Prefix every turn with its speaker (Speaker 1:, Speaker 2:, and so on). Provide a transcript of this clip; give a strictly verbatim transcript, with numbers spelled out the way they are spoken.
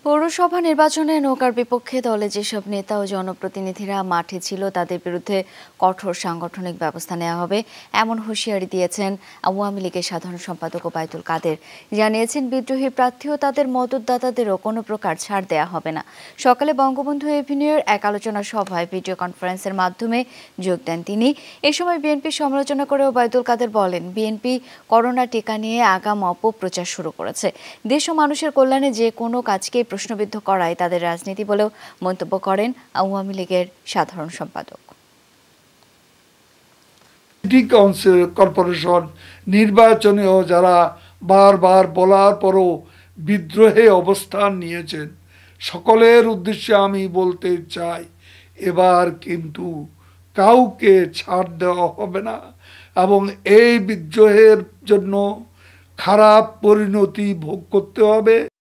Speaker 1: পৌরসভা নির্বাচনে নৌকার বিপক্ষে দলে যেসব নেতা ও জনপ্রতিনিধিরা মাঠে ছিল তাদের বিরুদ্ধে কঠোর সাংগঠনিক ব্যবস্থা নেওয়া হবে এমন হুঁশিয়ারি দিয়েছেন আওয়ামী লীগের সাধারণ সম্পাদক ওবায়দুল কাদের। জানিয়েছেন বিদ্রোহী প্রার্থী ও তাদের মদতদাতাদেরও কোনো প্রকার ছাড় দেওয়া হবে না। সকালে বঙ্গবন্ধু এভিনিউর এক আলোচনা সভায় ভিডিও কনফারেন্সের মাধ্যমে যোগ দেন তিনি। এ সময় বিএনপির সমালোচনা করে ওবায়দুল কাদের বলেন, বিএনপি করোনা টিকা নিয়ে আগাম অপপ্রচার শুরু করেছে। দেশ ও মানুষের কল্যাণে যে কোনো কাজকে প্রশ্নবিদ্ধ করাই তাদের রাজনীতি বলেও মন্তব্য করেন আওয়ামী লীগের সাধারণ সম্পাদক।
Speaker 2: সিটি কাউন্সিল কর্পোরেশন নির্বাচনেও যারা বারবার বলার পরও বিদ্রোহে অবস্থান নিয়েছেন, সকলের উদ্দেশ্যে আমি বলতে চাই, এবার কিন্তু কাউকে ছাড় দেওয়া হবে না এবং এই বিদ্রোহের জন্য খারাপ পরিণতি ভোগ করতে হবে।